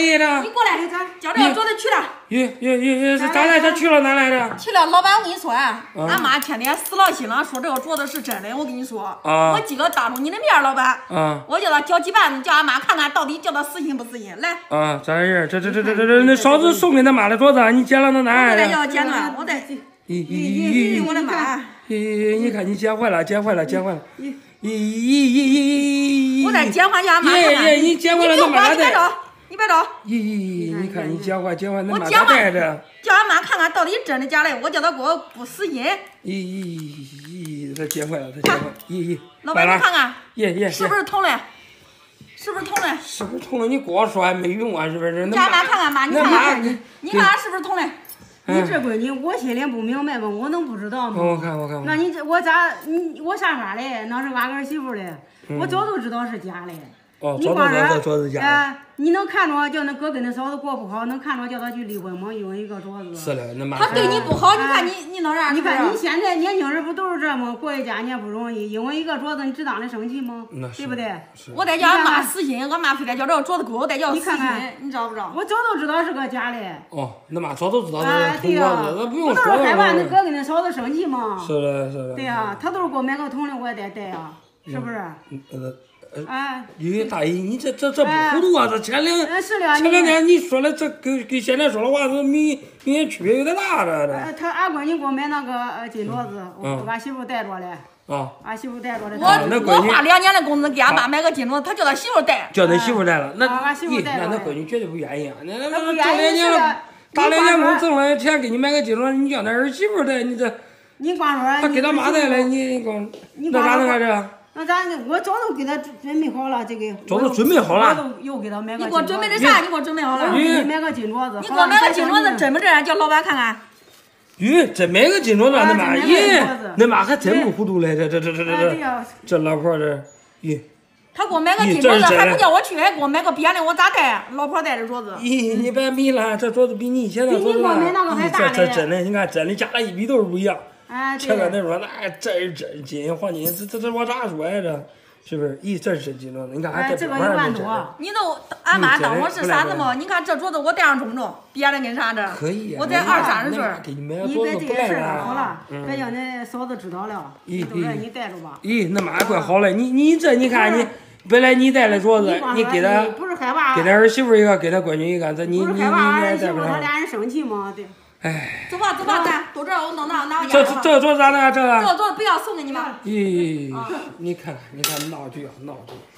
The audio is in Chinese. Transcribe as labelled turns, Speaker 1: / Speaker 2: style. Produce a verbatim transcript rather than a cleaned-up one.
Speaker 1: 里的？
Speaker 2: 你过来，叫这个桌子去了。
Speaker 1: 咦咦咦咦，咋来？他去了哪来的？
Speaker 2: 去了，老板，我跟你说啊，俺妈天天死了心了，说这个镯子是真的。我跟你说，
Speaker 1: 啊，
Speaker 2: 我今个当着你的面，老板，
Speaker 1: 啊，
Speaker 2: 我叫他搅几瓣子，叫俺妈看看到底叫他死心不死心。来，
Speaker 1: 啊，咋回事？这这这这这这，那嫂子送给他妈的镯子，你捡了那哪来的？
Speaker 2: 我再叫剪断，我再。
Speaker 1: 咦咦咦！
Speaker 2: 我的妈！
Speaker 1: 咦，你看你捡坏了，捡坏了，捡坏了！咦咦咦咦！
Speaker 2: 我再捡回去，俺妈看看。
Speaker 1: 耶耶，你捡坏了，那妈的！
Speaker 2: 你别找，
Speaker 1: 咦咦咦！你看你捡坏，捡坏，那
Speaker 2: 我
Speaker 1: 妈咋带着？
Speaker 2: 叫俺妈看看到底真的假的，我叫她给我不死心。
Speaker 1: 咦咦咦！他捡坏了，他捡坏了！咦咦！
Speaker 2: 老板，你看看，
Speaker 1: 耶耶，
Speaker 2: 是不是捅了？是不是捅了？
Speaker 1: 是不是捅了？你光说还没用啊，是不是？
Speaker 2: 叫俺妈看看妈，你看看，你你看看是不是捅了？
Speaker 3: 你这闺女，我心里不明白吗？我能不知道吗？
Speaker 1: 我看我看。
Speaker 3: 那你这我咋你我啥法嘞？那是俺儿媳妇的，我早就知道是假的。
Speaker 1: 哦，早就知道镯子假的。
Speaker 3: 哎，你能看着叫那哥跟那嫂子过不好，能看着叫他去离婚吗？因为一个镯子。
Speaker 1: 是的，那妈。
Speaker 2: 他对你不好，你看你你能让？
Speaker 3: 你看你现在年轻人不都是这么过一家年不容易？因为一个镯子，你值当的生气吗？对不对？
Speaker 2: 我得叫俺妈死心，俺妈非得叫这个镯子给我，得叫死心，你知道不知道？
Speaker 3: 我早都知道是个假的。
Speaker 1: 哦，那妈早都知道是
Speaker 3: 铜
Speaker 1: 镯子，那不用说了。
Speaker 3: 我都是害怕那哥跟那嫂子生气吗？
Speaker 1: 是的，是的。
Speaker 3: 对呀，他都是给我买个铜的，我也得戴呀，是不是？
Speaker 1: 嗯。
Speaker 3: 哎，
Speaker 1: 咦，大姨，你这这这不糊涂啊！这前两
Speaker 3: 前
Speaker 1: 两天你说的这跟跟现在说的话，这明明显区别有点大了。这。
Speaker 3: 他俺闺女给我买那个金镯子，我俺媳妇戴着嘞。
Speaker 1: 啊。
Speaker 3: 俺媳妇戴着嘞。
Speaker 2: 我我花两年的工资给俺妈买个金镯子，他叫他媳妇戴。
Speaker 1: 叫他媳妇戴了，那
Speaker 3: 俺媳妇戴
Speaker 1: 那那闺女绝对不愿意啊！那那
Speaker 3: 那
Speaker 1: 挣两年了，打两年工挣了钱给你买个金镯，你叫那儿媳妇戴，你这。
Speaker 3: 你光说。
Speaker 1: 他给他妈戴了，你光那咋能干这？
Speaker 3: 那咱我早都给他准备好了，这个
Speaker 1: 早都准备好了。
Speaker 3: 我都又给他买个。
Speaker 2: 你给我准备的啥？你给我准备好了。
Speaker 3: 我给你买个金镯子。
Speaker 2: 你给我买个金镯子真不真？叫老板看看。
Speaker 1: 咦，真买个金镯子，那妈咦，那妈还真不糊涂嘞，这这这这这这，这老婆这，咦。
Speaker 2: 他给我买个金镯子，还不叫我去，还给我买个扁的，我咋戴？老婆戴的镯子。
Speaker 1: 咦，你别比了，这镯子比你以前的镯子大。这这真的，你看真的假的，一比都是不一样。
Speaker 3: 哎，
Speaker 1: 前个那说那真是真金黄金，这这这我咋说呀？这是不是？咦，这是真金镯子，你看还这边儿真的。
Speaker 2: 你都俺妈当我是啥子么？你看这镯子我戴上中不中？别的跟啥这？
Speaker 1: 可以。
Speaker 2: 我才二三十岁。
Speaker 3: 你别这个事儿好了，别叫那嫂子知道了。
Speaker 1: 咦
Speaker 3: 咦，你戴着吧。
Speaker 1: 咦，那妈怪好嘞！你你这你看你，本来你戴的镯子，你给他
Speaker 3: 不是害怕，
Speaker 1: 给他儿媳妇一个，给他闺女一个，这你你你也戴不上。
Speaker 3: 他俩人生气吗？对。
Speaker 1: 哎，
Speaker 2: 走吧走吧，咱都这我弄拿拿
Speaker 1: 这这镯子咋的？这
Speaker 2: 这镯子不要送给你们。
Speaker 1: 咦，你看你看闹剧啊闹剧。